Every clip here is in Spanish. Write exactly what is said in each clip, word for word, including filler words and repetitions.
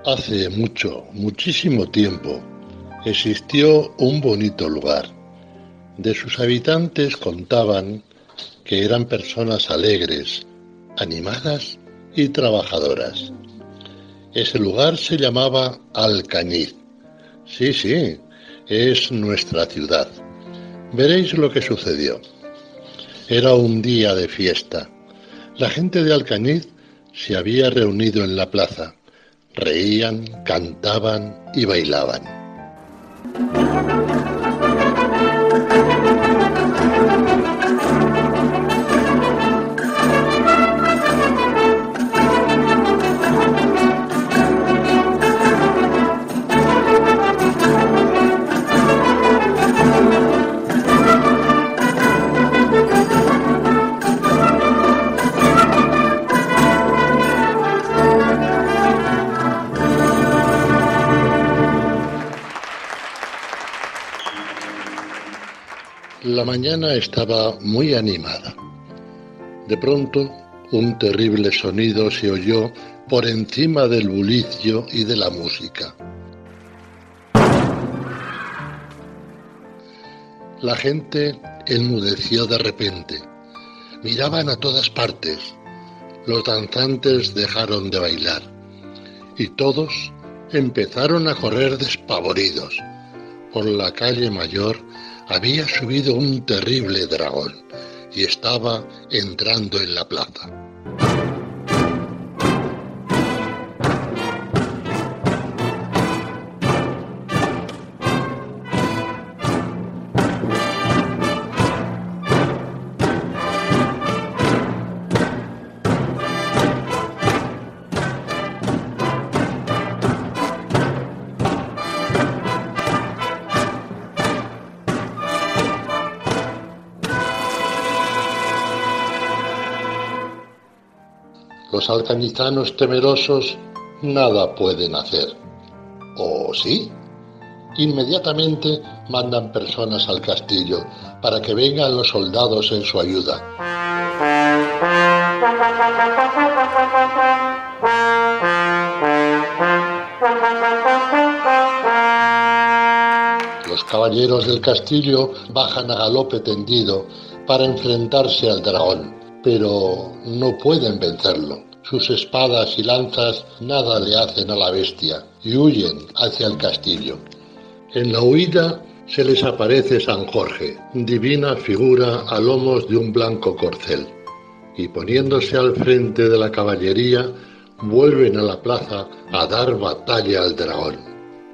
Hace mucho, muchísimo tiempo, existió un bonito lugar. De sus habitantes contaban que eran personas alegres, animadas y trabajadoras. Ese lugar se llamaba Alcañiz. Sí, sí, es nuestra ciudad. Veréis lo que sucedió. Era un día de fiesta. La gente de Alcañiz se había reunido en la plaza. Reían, cantaban y bailaban. La mañana estaba muy animada. De pronto, un terrible sonido se oyó por encima del bullicio y de la música. La gente enmudeció de repente. Miraban a todas partes. Los danzantes dejaron de bailar. Y todos empezaron a correr despavoridos. Por la calle mayor había subido un terrible dragón y estaba entrando en la plaza. Los alcañizanos temerosos nada pueden hacer. ¿O sí? Inmediatamente mandan personas al castillo para que vengan los soldados en su ayuda. Los caballeros del castillo bajan a galope tendido para enfrentarse al dragón, pero no pueden vencerlo. Sus espadas y lanzas nada le hacen a la bestia y huyen hacia el castillo. En la huida se les aparece San Jorge, divina figura a lomos de un blanco corcel, y poniéndose al frente de la caballería, vuelven a la plaza a dar batalla al dragón.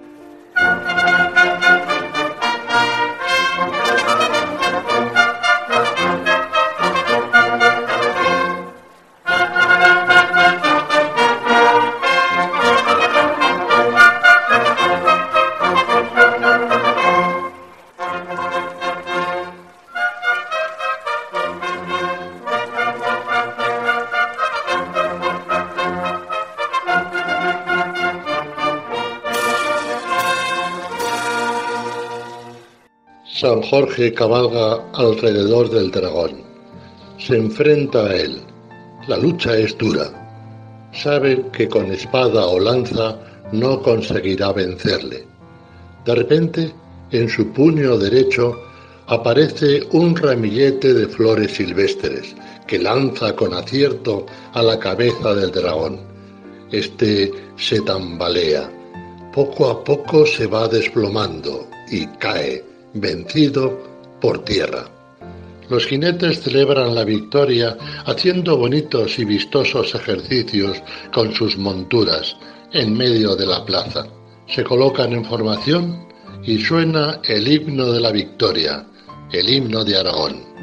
San Jorge cabalga alrededor del dragón. Se enfrenta a él. La lucha es dura. Sabe que con espada o lanza no conseguirá vencerle. De repente, en su puño derecho, aparece un ramillete de flores silvestres que lanza con acierto a la cabeza del dragón. Este se tambalea. Poco a poco se va desplomando y cae, vencido, por tierra. Los jinetes celebran la victoria haciendo bonitos y vistosos ejercicios con sus monturas en medio de la plaza. Se colocan en formación y suena el himno de la victoria, el himno de Aragón.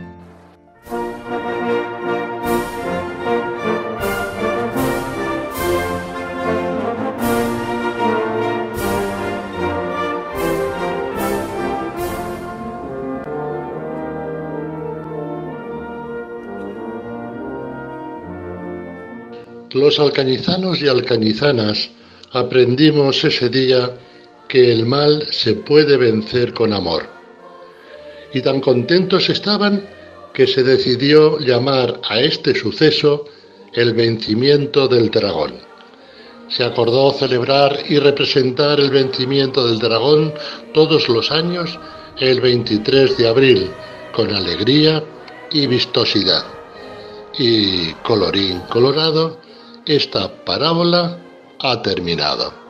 Los alcañizanos y alcañizanas aprendimos ese día que el mal se puede vencer con amor. Y tan contentos estaban que se decidió llamar a este suceso el vencimiento del dragón. se acordó celebrar y representar el vencimiento del dragón todos los años el veintitrés de abril, con alegría y vistosidad. Y colorín colorado, esta parábola ha terminado.